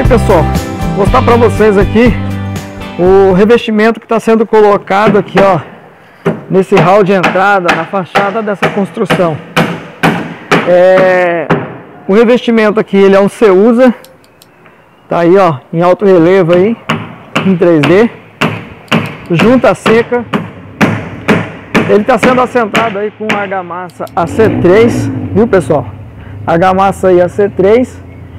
pessoal, vou mostrar para vocês aqui o revestimento que está sendo colocado aqui, ó, nesse hall de entrada, na fachada dessa construção. O revestimento aqui, ele é um Ceusa, tá aí, ó, em alto relevo aí, em 3D, junta seca. Ele está sendo assentado aí com argamassa AC3, viu pessoal? Argamassa aí AC3,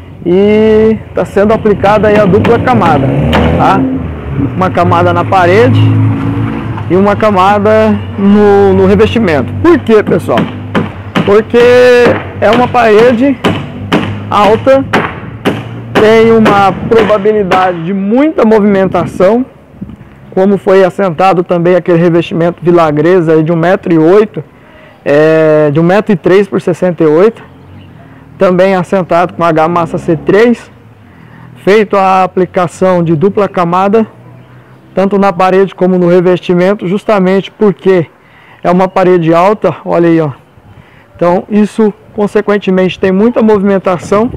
e está sendo aplicada aí a dupla camada, tá? Uma camada na parede e uma camada no revestimento. Por quê, pessoal? Porque é uma parede alta, tem uma probabilidade de muita movimentação, como foi assentado também aquele revestimento Villagresa aí de 1,8 m, de 1,3 m por 68 m, também assentado com argamassa C3, feito a aplicação de dupla camada, tanto na parede como no revestimento, justamente porque é uma parede alta, olha aí, ó. Então isso consequentemente tem muita movimentação,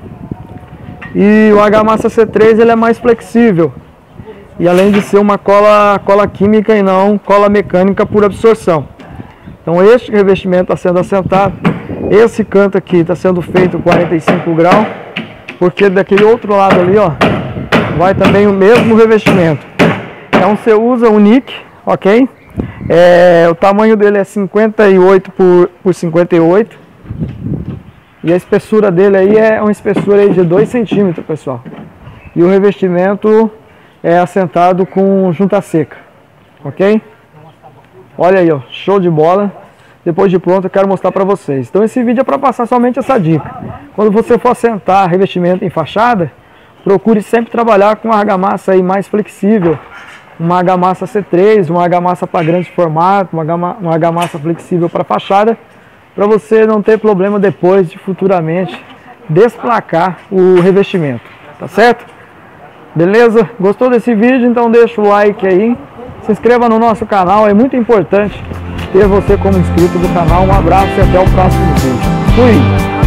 e o argamassa C3 ele é mais flexível, e além de ser uma cola química e não cola mecânica por absorção. Então este revestimento está sendo assentado, esse canto aqui está sendo feito 45 graus, porque daquele outro lado ali, ó, vai também o mesmo revestimento. É um Ceusa Unique, ok? O tamanho dele é 58 por 58, e a espessura dele aí é uma espessura aí de 2 centímetros, pessoal. E o revestimento é assentado com junta seca, ok? Olha aí, ó, show de bola. Depois de pronto eu quero mostrar para vocês. Então esse vídeo é para passar somente essa dica. Quando você for assentar revestimento em fachada, procure sempre trabalhar com uma argamassa aí mais flexível, uma argamassa C3, uma argamassa para grande formato, uma argamassa flexível para fachada, para você não ter problema depois de futuramente desplacar o revestimento, tá certo? Beleza? Gostou desse vídeo? Então deixa o like aí, se inscreva no nosso canal, é muito importante ter você como inscrito do canal. Um abraço e até o próximo vídeo. Fui!